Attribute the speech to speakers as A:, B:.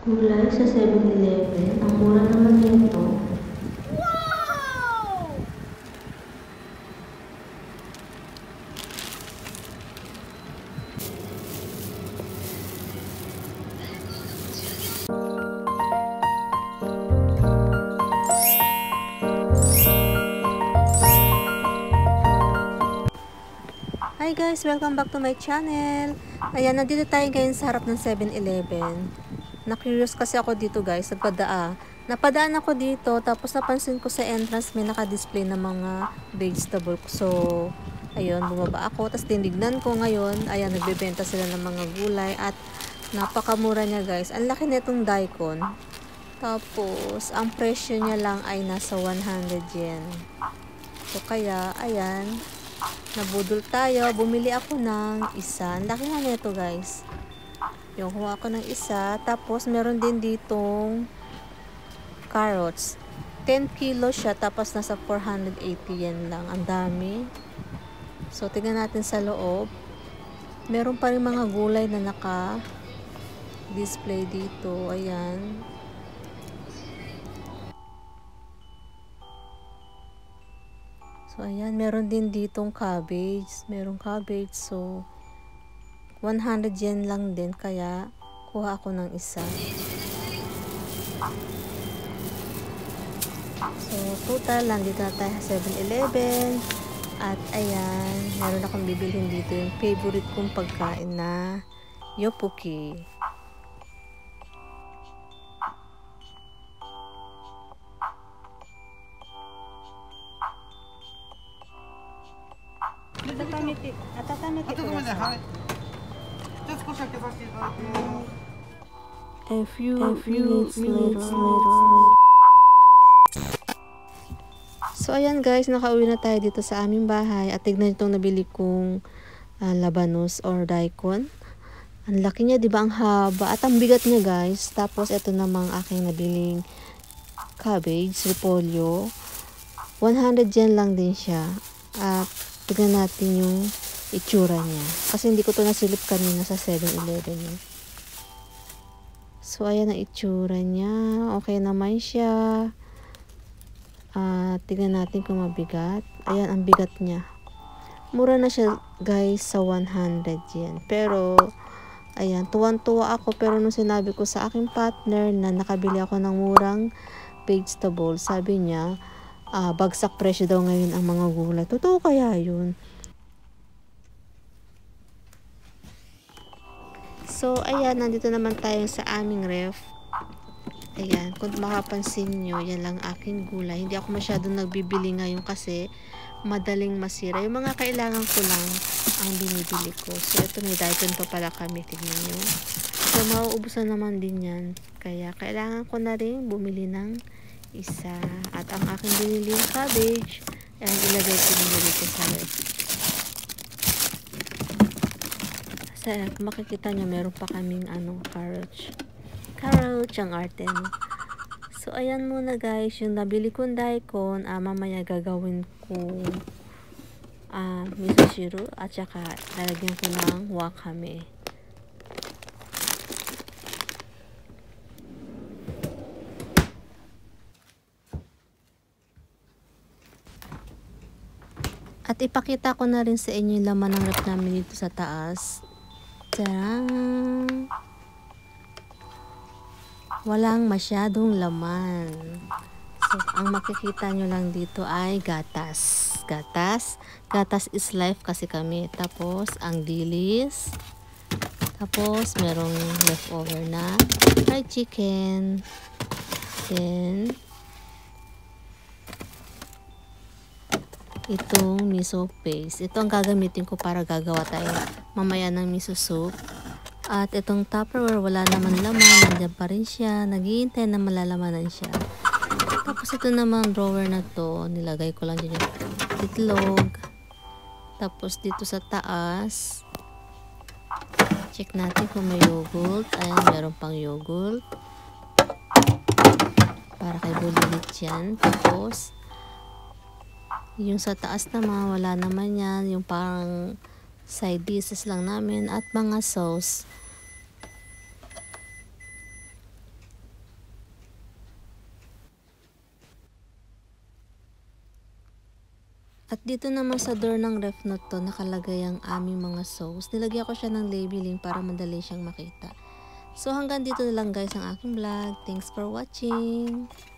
A: Gulay sa 7-Eleven. Ang mura naman nito.
B: Hi guys! Welcome back to my channel. Ayan, nandito tayo ngayon sa harap ng 7-Eleven. Na-curious kasi ako dito guys, napadaan ako dito, tapos napansin ko sa entrance may naka-display ng mga vegetable. So, ayun, bumaba ako, tapos tinignan ko ngayon, ayan, nagbebenta sila ng mga gulay at napakamura niya guys. Ang laki nitong daikon. Tapos, ang presyo niya lang ay nasa 100 yen. So, kaya, ayan, nabudol tayo. Bumili ako ng isa. Ang laki nga nito guys. Yung kuha ako ng isa. Tapos meron din ditong carrots. 10 kilo siya. Tapos nasa 480 yen lang. Ang dami. So tingnan natin sa loob. Meron pa rin mga gulay na naka-display dito. Ayan. So, ayan, meron din ditong cabbage. Merong cabbage. So, 100 yen lang din. Kaya, kuha ako ng isa. So, total, nandito na tayo sa 7-Eleven. At, ayan, meron akong bibilhin dito yung favorite kong pagkain na yopuki. A few minutes later. So ayan guys, nakauwi na tayo dito sa aming bahay at tignan itong nabili kong labanos or daikon. Ang laki niya, 'di ba? Ang haba at ang bigat niya guys. Tapos ito namang aking nabiling cabbage, repolyo. 100 yen lang din siya. At tignan natin yung itsura niya. Kasi hindi ko to nasilip kanina sa 7-Eleven. So, ayan ang itsura niya. Okay naman siya. Tignan natin kung mabigat. Ayan, ang bigat niya. Mura na siya guys sa 100 yen. Pero, ayan, tuwan-tuwa ako. Pero nung sinabi ko sa aking partner na nakabili ako ng murang vegetable, sabi niya, bagsak presyo daw ngayon ang mga gulay. Totoo kaya yun? So, ayan, nandito naman tayo sa aming ref. Ayan, kung makapansin nyo, yan lang aking gulay. Hindi ako masyadong nagbibili ngayon kasi madaling masira. Yung mga kailangan ko lang ang binibili ko. So, ito may daikon pa pala kami. Tignan nyo. So, mauubusan naman din yan. Kaya, kailangan ko na rin bumili ng isa. At ang aking biniling cabbage, ayan, ilagay ko dito sa ref. Kung makikita nyo, meron pa kaming carrots ang arte. So, ayan muna guys, yung nabili kong daikon, mamaya gagawin ko miso shiro at saka lalagyan ko ng wakame. At ipakita ko na rin sa inyo yung laman ng ref namin dito sa taas. Tadaan! Walang masyadong laman. So, ang makikita nyo lang dito ay gatas. Gatas is life kasi kami. Tapos, ang dilis. Tapos, merong leftover na fried chicken. Then, itong miso paste. Ito ang gagamitin ko para gagawa tayo mamaya ng miso soup. At itong Tupperware, wala naman laman. Nandiyan pa rin siya. Naghihintay na malalamanan siya. Tapos ito naman drawer na to. Nilagay ko lang dyan yung itlog. Tapos dito sa taas, check natin kung may yogurt. Ayan, meron pang yogurt. Para kay bulilit yan. Tapos, yung sa taas naman, wala naman yan. Yung parang side dishes lang namin at mga sauce. At dito naman sa door ng ref na to, nakalagay ang aming mga sauce. Nilagyan ko siya ng labeling para madali siyang makita. So hanggang dito na lang guys ang aking vlog. Thanks for watching!